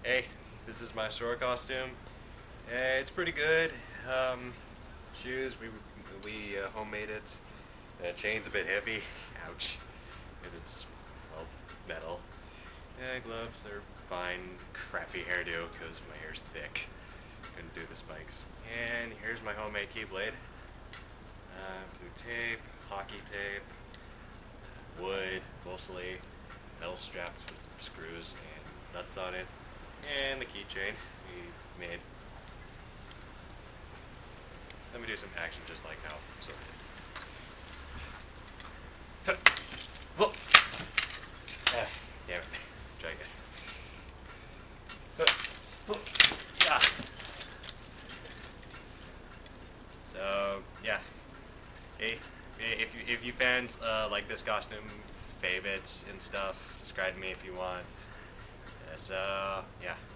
Hey, this is my Sora costume. It's pretty good. Shoes, we homemade it. Chain's a bit heavy. Ouch. It's, well, metal. Gloves, they're fine. Crappy hairdo because my hair's thick. Couldn't do the spikes. And here's my homemade Keyblade. Blue tape, hockey tape, wood, mostly, metal straps with screws and nuts on it, and the keychain we made. Let me do some action just like how Sora did. Whoa! Damn it. Try again. Ah. So, yeah. Hey, if you fans like this costume, favorites and stuff, subscribe to me if you want. So, yeah.